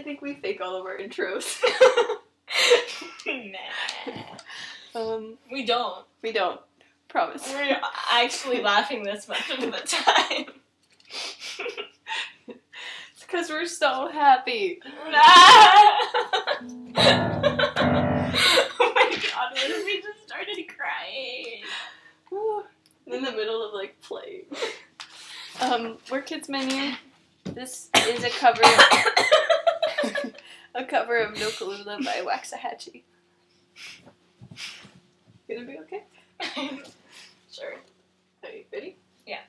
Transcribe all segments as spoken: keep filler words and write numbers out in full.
think we fake all of our intros. Nah. Um, we don't. we don't. Promise. We're actually laughing this much of the time. It's because we're so happy. Oh my god, what if we just started crying? Woo. In the middle of, like, playing. Um, we're Kids Menu. This is a cover a cover of No Kalula by Waxahachie. Gonna be okay? Sure. Are you ready? Yeah.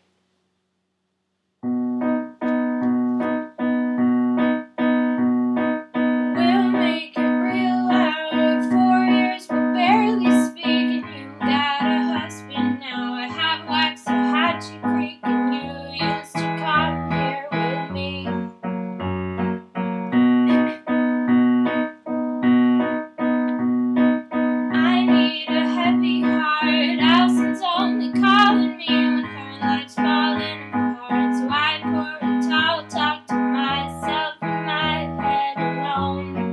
We'll make it real loud. Four years will barely speak, and you got a husband now. I have Waxahachie Creek, and you used to come here with me. I need a heavy heart. Allison's only calling me when her life's falling apart. So I pour a towel, talk to myself in my head alone.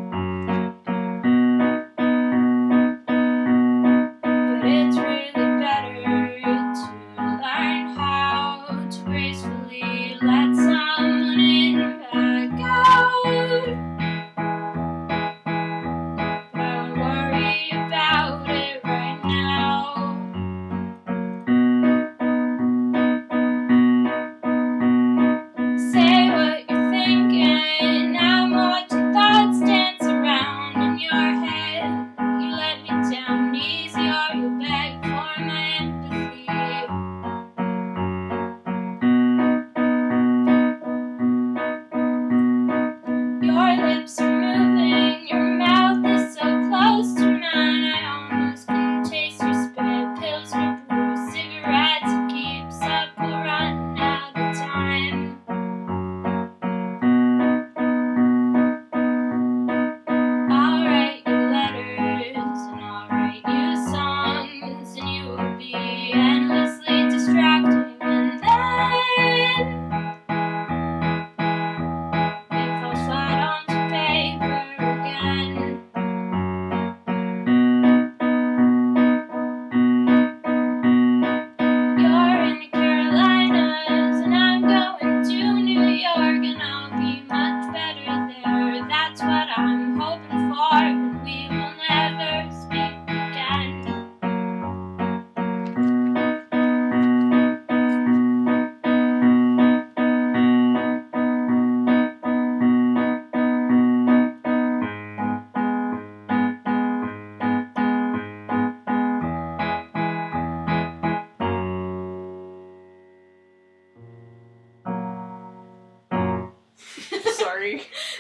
But it's really better to learn how to gracefully let someone in and back out. But I worry about it right now. Say what you're thinking. I'm watching thoughts dance around in your head. You let me down easy, or you beg for my empathy. Your lips are moving, your mouth is so close to mine. I almost can taste your spit. Pills will brew, cigarettes, it keeps up, we'll run out of time. I'll write you letters and I'll write you songs, and you will be endlessly distracting. And then it falls flat onto paper again. You're in the Carolinas and I'm going to New York, and I'll be much better there. That's what I'm hoping for, and we will never speak again. Sorry.